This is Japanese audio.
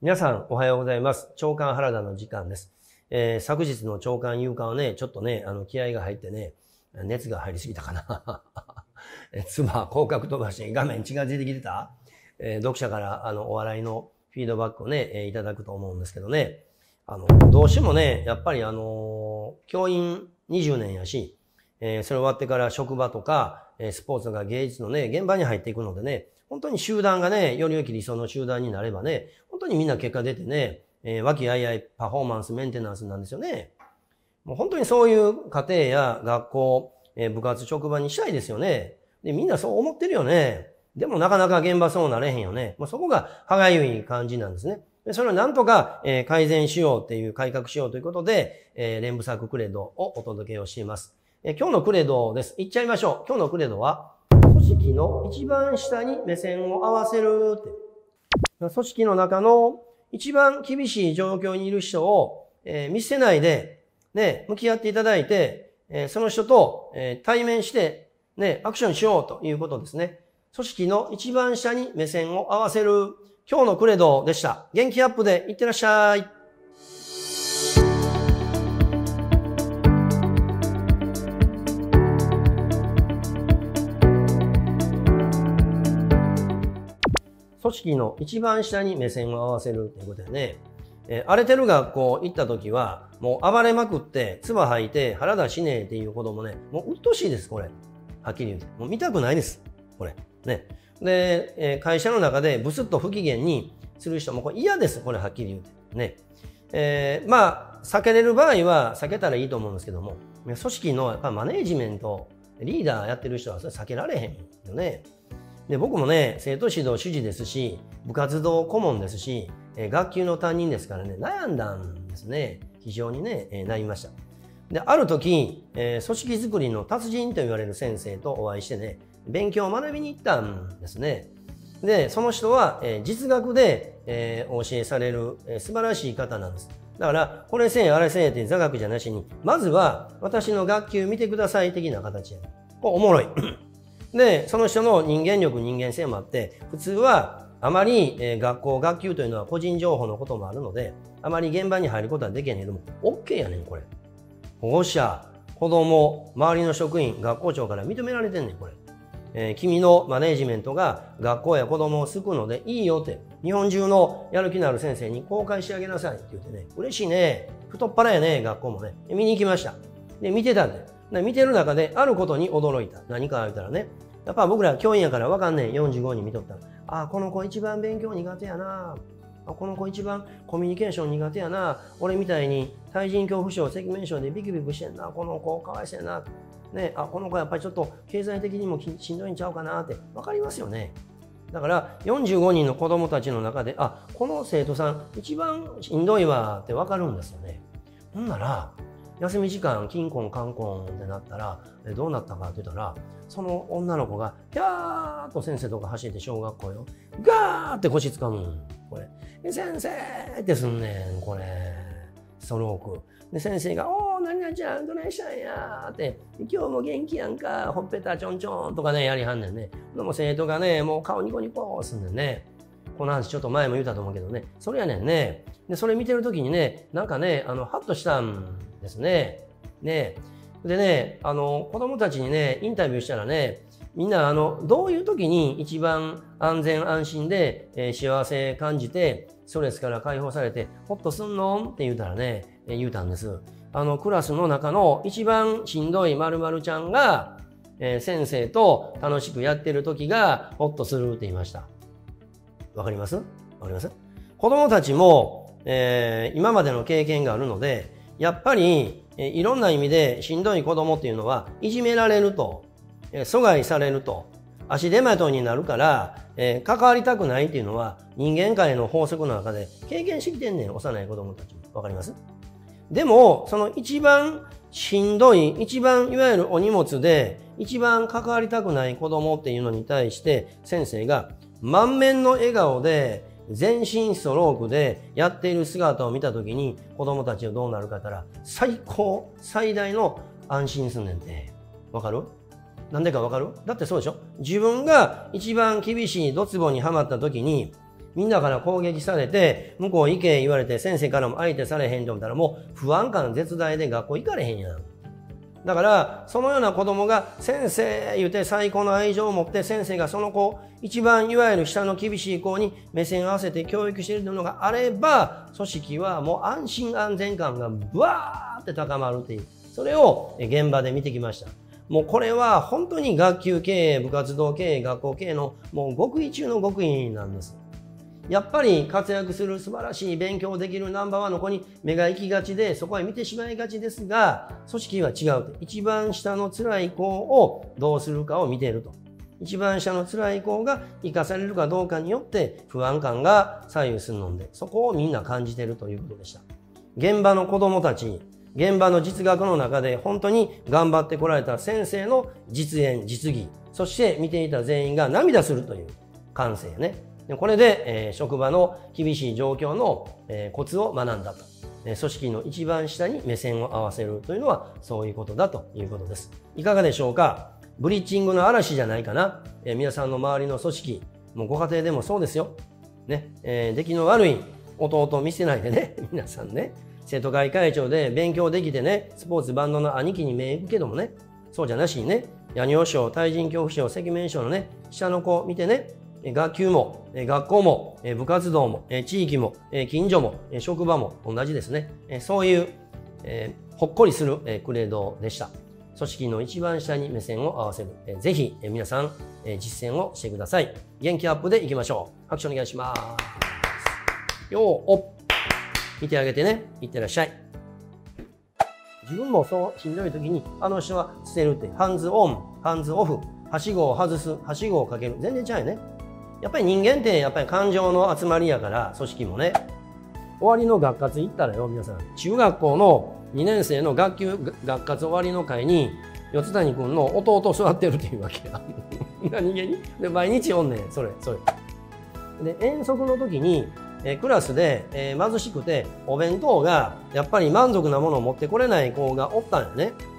皆さんおはようございます。長官原田の時間です。昨日の長官夕刊はね、ちょっとね、気合が入ってね、熱が入りすぎたかな。妻、広角飛ばしに画面近づいてきてた、読者からお笑いのフィードバックをね、いただくと思うんですけどね。どうしてもね、やっぱり教員20年やし、それ終わってから職場とか、スポーツとか芸術のね、現場に入っていくのでね、本当に集団がね、より良き理想の集団になればね、本当にみんな結果出てね、和気あいあいパフォーマンス、メンテナンスなんですよね。もう本当にそういう家庭や学校、部活、職場にしたいですよね。で、みんなそう思ってるよね。でもなかなか現場そうなれへんよね。もうそこが歯がゆい感じなんですね。でそれをなんとか、改善しようっていう、改革しようということで、連部作クレドをお届けをしています。今日のクレドです。いっちゃいましょう。今日のクレドは、組織の一番下に目線を合わせるって。組織の中の一番厳しい状況にいる人を、見捨てないで、ね、向き合っていただいて、その人と、対面して、ね、アクションしようということですね。組織の一番下に目線を合わせる。今日のクレドでした。元気アップでいってらっしゃい。組織の一番下に目線を合わせるということでね、荒れてる学校行った時は、もう暴れまくって、唾吐いて腹出しねえっていう子供ね、もう鬱陶しいです、これ。はっきり言うて。もう見たくないです。これ。ね。で、会社の中でブスッと不機嫌にする人もこれ嫌です、これはっきり言うて。ね。まあ、避けれる場合は避けたらいいと思うんですけども、組織のやっぱマネージメント、リーダーやってる人はそれ避けられへんよね。で、僕もね、生徒指導主事ですし、部活動顧問ですし、学級の担任ですからね、悩んだんですね。非常にね、悩みました。で、ある時、組織づくりの達人と言われる先生とお会いしてね、勉強を学びに行ったんですね。で、その人は、実学で、お教えされる、素晴らしい方なんです。だから、これせえ、あれせえって座学じゃなしに、まずは私の学級見てください的な形や。これおもろい。で、その人の人間力、人間性もあって、普通はあまり、学校、学級というのは個人情報のこともあるので、あまり現場に入ることはできへんけども、OK やねん、これ。保護者、子供、周りの職員、学校長から認められてんねん、これ。君のマネージメントが学校や子供を救うのでいいよって、日本中のやる気のある先生に公開してあげなさいって言ってね、嬉しいね、太っ腹やね、学校もね。見に行きました。で、見てたんで。見てる中であることに驚いた。何か言ったらね、やっぱ僕ら教員やからわかんねん、45人見とったら。あ、この子一番勉強苦手やな。この子一番コミュニケーション苦手やな。俺みたいに対人恐怖症、赤面症でビクビクしてんな。この子かわいそうやな。ね、この子やっぱりちょっと経済的にもしんどいんちゃうかなってわかりますよね。だから45人の子供たちの中で、この生徒さん一番しんどいわってわかるんですよね。ほんなら、休み時間、キンコンカンコンってなったら、どうなったかって言ったら、その女の子が、ひゃーっと先生とか走って小学校よ。ガーって腰掴むん。これ。先生ってすんねん、これ。ストローク。で、先生が、おー、何々ちゃん、どないしたんやーって、今日も元気やんか、ほっぺたちょんちょんとかね、やりはんねんね。でも生徒がね、もう顔ニコニコすんねんね。この話ちょっと前も言ったと思うけどね、それやねんね。で、それ見てるときにね、なんかね、ハッとしたんですね。ね。でね、子供たちにね、インタビューしたらね、みんなどういう時に一番安全安心で、幸せ感じて、ストレスから解放されて、ほっとすんのって言うたらね、言うたんです。クラスの中の一番しんどい〇〇ちゃんが、先生と楽しくやってる時がほっとするって言いました。わかります？わかります？子供たちも、今までの経験があるので、やっぱり、いろんな意味でしんどい子供っていうのは、いじめられると、阻害されると、足手まといになるから、関わりたくないっていうのは、人間界の法則の中で経験してきてんねん、幼い子供たちも。わかります？でも、その一番しんどい、一番いわゆるお荷物で、一番関わりたくない子供っていうのに対して、先生が満面の笑顔で、全身ストロークでやっている姿を見たときに、子供たちはどうなるかったら、最高、最大の安心すんねんて。わかる？なんでかわかる？だってそうでしょ？自分が一番厳しいドツボにはまったときに、 みんなから攻撃されて、向こう行け言われて、先生からも相手されへんと思ったら、もう不安感絶大で学校行かれへんやん。だから、そのような子供が先生言うて最高の愛情を持って先生がその子、一番いわゆる下の厳しい子に目線を合わせて教育しているのがあれば、組織はもう安心安全感がブワーって高まるっていう、それを現場で見てきました。もうこれは本当に学級経営、部活動経営、学校経営のもう極意中の極意なんです。やっぱり活躍する素晴らしい勉強できるナンバーワンの子に目が行きがちでそこへ見てしまいがちですが、組織は違う。一番下の辛い子をどうするかを見ていると。一番下の辛い子が生かされるかどうかによって不安感が左右するので、そこをみんな感じているということでした。現場の子供たち、現場の実学の中で本当に頑張ってこられた先生の実演、実技、そして見ていた全員が涙するという感性ね。これで、職場の厳しい状況の、コツを学んだと。組織の一番下に目線を合わせるというのはそういうことだということです。いかがでしょうか？ブリッジングの嵐じゃないかな。皆さんの周りの組織、もうご家庭でもそうですよ。ね、出来の悪い弟を見せないでね、皆さんね、生徒会会長で勉強できてね、スポーツバンドの兄貴に目行くけどもね、そうじゃなしにね、夜尿症、対人恐怖症、赤面症のね、下の子を見てね、学級も、学校も、部活動も、地域も、近所も、職場も同じですね。そういう、ほっこりする、クレードでした。組織の一番下に目線を合わせる。ぜひ、皆さん、実践をしてください。元気アップでいきましょう。拍手お願いします。よーお見てあげてね。いってらっしゃい。自分もそうしんどい時に、あの人は捨てるって、ハンズオン、ハンズオフ、はしごを外す、はしごをかける。全然違うよね。やっぱり人間ってやっぱり感情の集まりやから組織もね。終わりの学活行ったらよ皆さん、中学校の2年生の学活終わりの会に四谷君の弟座ってるっていうわけや。何気にで毎日おんねんそれで遠足の時にクラスで貧しくてお弁当がやっぱり満足なものを持ってこれない子がおったんよね。